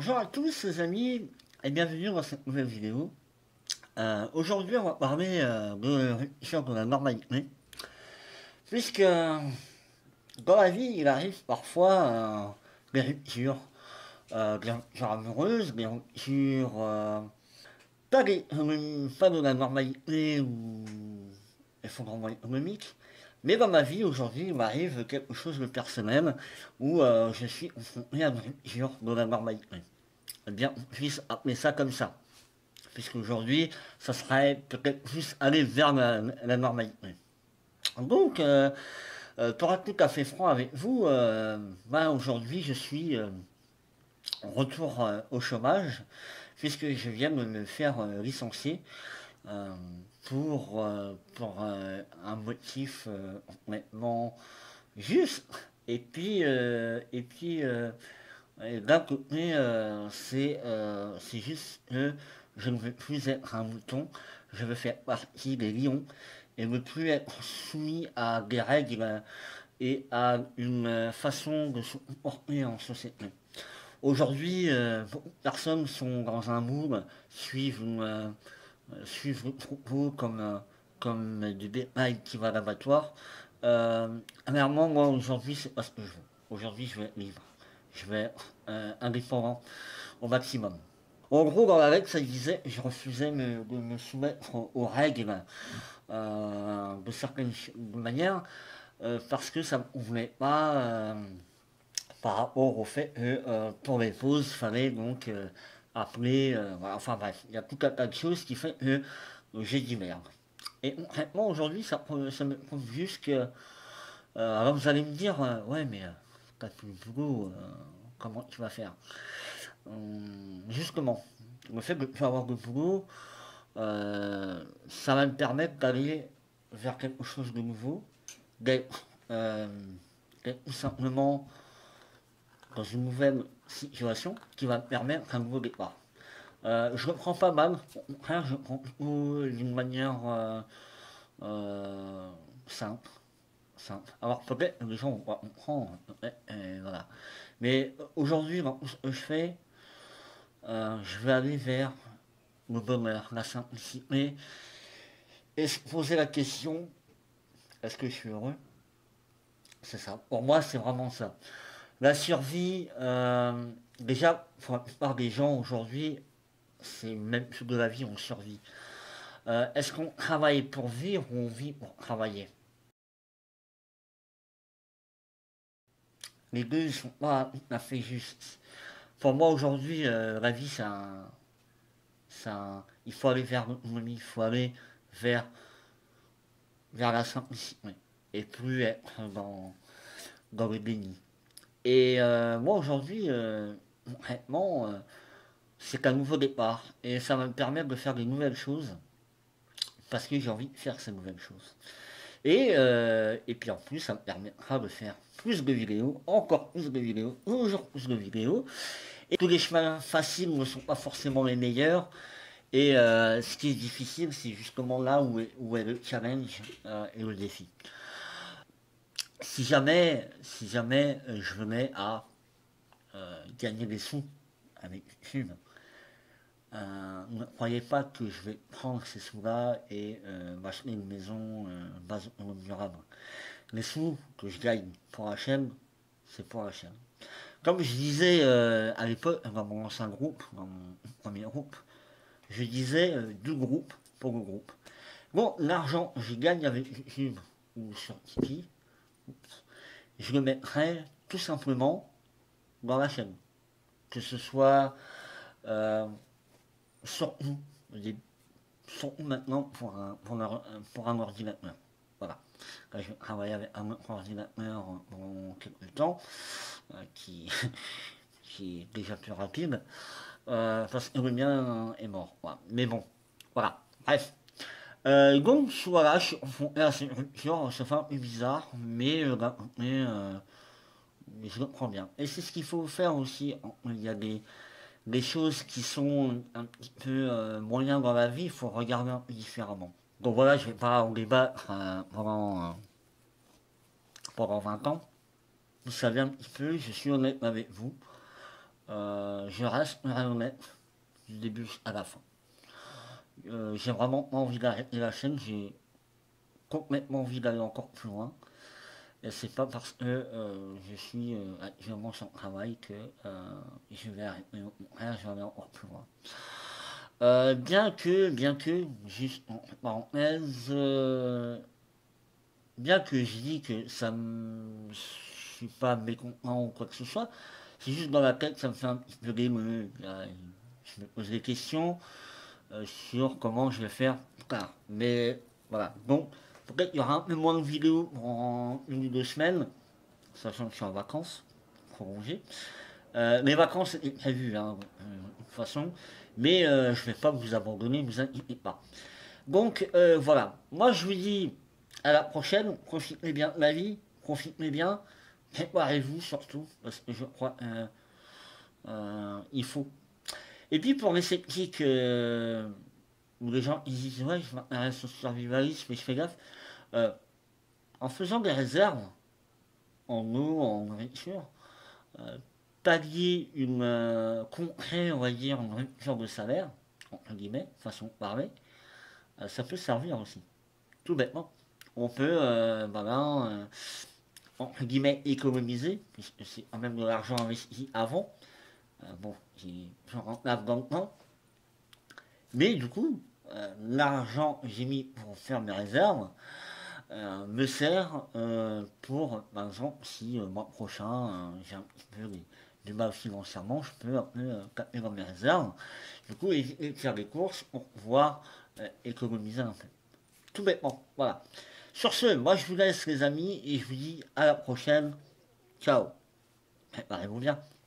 Bonjour à tous les amis et bienvenue dans cette nouvelle vidéo. Aujourd'hui on va parler de rupture de la normalité, puisque dans la vie il arrive parfois des ruptures amoureuses, des ruptures pas de la normalité ou effondrement économique, mais dans ma vie aujourd'hui il m'arrive quelque chose de personnel où je suis confronté à une rupture de la normalité. Eh bien, on puisse appeler ça comme ça. Puisqu'aujourd'hui, ça serait peut-être plus aller vers la normalité. Donc, pour être tout à fait franc avec vous, aujourd'hui, je suis en retour au chômage, puisque je viens de me faire licencier euh, pour un motif complètement juste. Et d'un côté, c'est juste que je ne veux plus être un mouton, je veux faire partie des lions et ne plus être soumis à des règles et à une façon de se comporter en société. Aujourd'hui, beaucoup de personnes sont dans un mood, suivent le troupeau comme du bétail qui va à l'abattoir. Clairement, moi aujourd'hui, c'est pas ce que je veux. Aujourd'hui, je vais être libre. Je vais être indépendant au maximum. En gros, dans la règle, ça disait, je refusais de me soumettre aux règles de certaines manières parce que ça ne me convenait pas par rapport au fait que pour les pauses, il fallait donc appeler. Voilà, enfin bref, il y a tout un tas de choses qui fait que j'ai dit merde. Et concrètement, aujourd'hui, ça me prouve juste que. Alors vous allez me dire, ouais, mais t'as plus le boulot, comment tu vas faire? Justement, le fait de ne plus avoir de boulot, ça va me permettre d'aller vers quelque chose de nouveau, d'être tout simplement dans une nouvelle situation qui va me permettre un nouveau départ. Je le prends pas mal, au contraire, je le prends plutôt d'une manière euh, simple. Simple. Alors peut-être que les gens vont pas comprendre, voilà. Mais aujourd'hui, dans tout ce que je fais, je vais aller vers le bonheur, la simplicité, et se poser la question, est-ce que je suis heureux? C'est ça. Pour moi, c'est vraiment ça. La survie, déjà, pour la plupart des gens aujourd'hui, c'est même tout de la vie, on survit. Est-ce qu'on travaille pour vivre ou on vit pour travailler? Les deux ne sont pas tout à fait justes. Pour moi, aujourd'hui, la vie, il faut aller vers l'autonomie, il faut aller vers, vers la simplicité et plus être dans le déni. Et moi, aujourd'hui, concrètement, c'est un nouveau départ et ça va me permettre de faire des nouvelles choses parce que j'ai envie de faire ces nouvelles choses. Et puis en plus, ça me permettra de faire plus de vidéos, encore plus de vidéos, toujours plus de vidéos. Et tous les chemins faciles ne sont pas forcément les meilleurs. Et ce qui est difficile, c'est justement là où est le challenge et le défi. Si jamais je venais à gagner des sous avec YouTube, ne croyez pas que je vais prendre ces sous-là et m'acheter une maison base au durable. Les sous que je gagne pour la chaîne, c'est pour la chaîne. Comme je disais à l'époque, dans mon ancien groupe, dans mon premier groupe, je disais du groupe pour le groupe. Bon, l'argent que je gagne avec YouTube ou sur Tipeee, je le mettrai tout simplement dans la chaîne. Que ce soit euh, surtout, surtout maintenant pour un ordinateur. Voilà. Là, je travaille avec un autre ordinateur pendant quelques temps, qui, qui est déjà plus rapide, parce que le mien est mort. Voilà. Mais bon, voilà. Bref. Donc voilà, je suis confronté à cette rupture, ça fait un peu bizarre, mais mais je le prends bien. Et c'est ce qu'il faut faire aussi. Il y a des choses qui sont un petit peu moyennes dans la vie, il faut regarder un peu différemment. Donc voilà, je vais pas en débattre pendant 20 ans. Vous savez un petit peu, je suis honnête avec vous. je resterai honnête du début à la fin. J'ai vraiment pas envie d'arrêter la chaîne, j'ai complètement envie d'aller encore plus loin. Et c'est pas parce que je suis actuellement sans travail que je vais arrêter. Au contraire, je vais aller encore plus loin. Bien que, juste en parenthèse, bien que je dis que je suis pas mécontent ou quoi que ce soit, c'est juste dans la tête, ça me fait un petit peu d'émeu. Je me pose des questions sur comment je vais faire plus tard. Mais voilà, donc peut-être qu'il y aura un peu moins de vidéos en 1 ou 2 semaines, sachant que je suis en vacances prolongées. Mes vacances étaient prévues, hein, de toute façon, mais je ne vais pas vous abandonner, ne vous inquiétez pas. Donc voilà, moi je vous dis à la prochaine, profitez bien de la vie, profitez bien, préparez-vous surtout, parce que je crois il faut. Et puis pour les sceptiques, où les gens ils disent ouais je m'intéresse au survivalisme mais je fais gaffe, euh, en faisant des réserves en eau, en nourriture, euh, pallier une concret, on va dire, une rupture de salaire, entre guillemets, façon de parler, ça peut servir aussi. Tout bêtement. On peut, voilà, entre guillemets, économiser, puisque c'est quand même de l'argent investi avant. Bon, j'en rentre là-dedans maintenant. Mais du coup, l'argent que j'ai mis pour faire mes réserves me sert pour, par exemple, si le mois prochain j'ai un petit peu du mal financièrement, je peux un peu taper dans mes réserves. Du coup, éviter de faire des courses pour pouvoir économiser un peu. Tout bêtement, voilà. Sur ce, moi je vous laisse les amis et je vous dis à la prochaine. Ciao. Préparez-vous bien.